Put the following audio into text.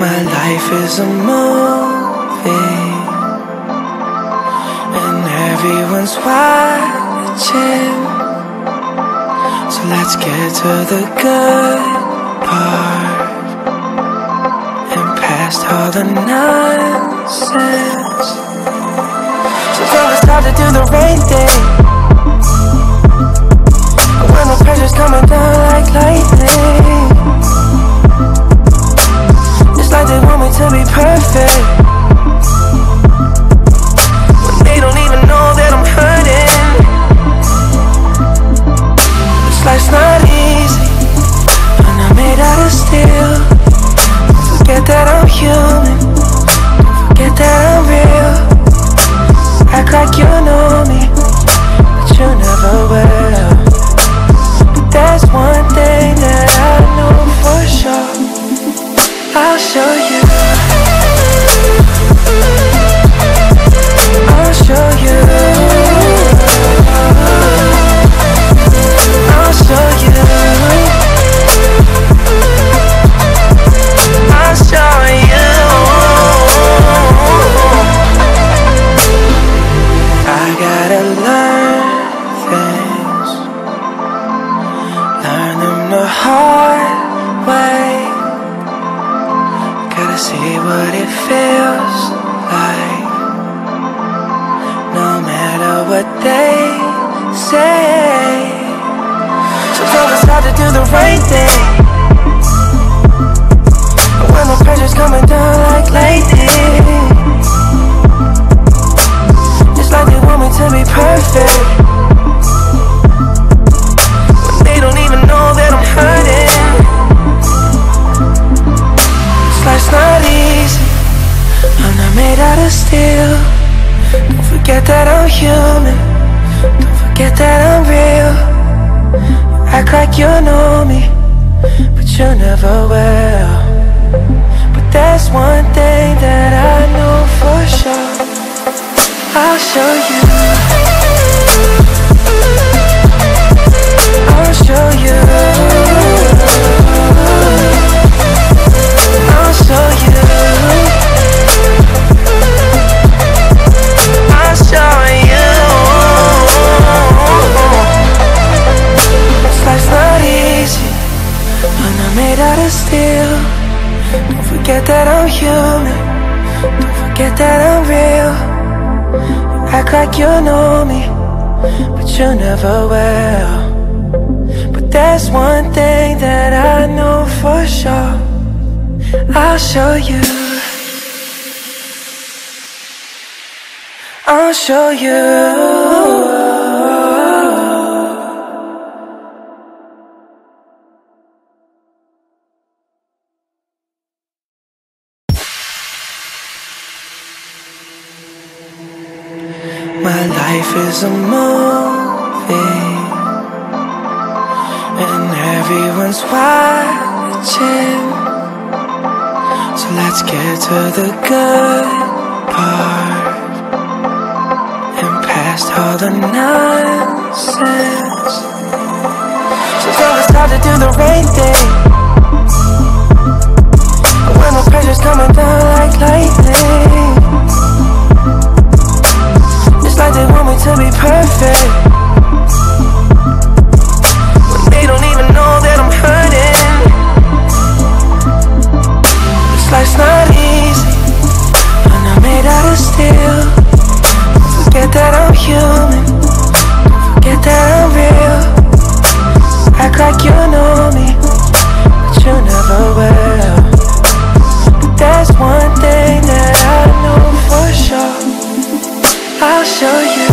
My life is a movie, and everyone's watching. So let's get to the good part, and past all the nonsense. Sometimes it's hard to do the right thing when the pressure's coming down like lightning. It's like they want me to be perfect when they don't even know that I'm hurting. This life's not easy, I'm not made out of steel. Don't forget that I'm human, don't forget that I'm real. Act like you know me, but you never will. But there's one thing that I know for sure, I'll show you. I'll show you. I'll show you. I'll show you. I gotta learn things, learn them the hard way. Gotta see what it feels like, no matter what they say. Sometimes it's hard to do the right thing when the pressure's coming down like lightning. It's like they want me to be perfect when they don't even know that I'm hurting. Life's not easy, I'm not made out of steel. Don't forget that I'm human, don't forget that I'm real. You act like you know me, but you never will. But there's one thing that I know for sure, I'll show you. I'll show you. I'll show you. I'll show you. This life's not easy, I'm not made out of steel. Don't forget that I'm human, don't forget that I'm real. You act like you know me, but you never will. But there's one thing that I know for sure, I'll show you. I'll show you. My life is a movie, and everyone's watching. So let's get to the good part, and past all the nonsense. Sometimes it's hard to do the right thing when the pressure's coming down like lightning. It's like they want me to be perfect when they don't even know that I'm hurting. This life's not easy, I'm not made out of steel. Don't forget that I'm human, don't forget that I'm real. Act like you know me, but you never will. But there's one thing that I know for sure, I'll show you.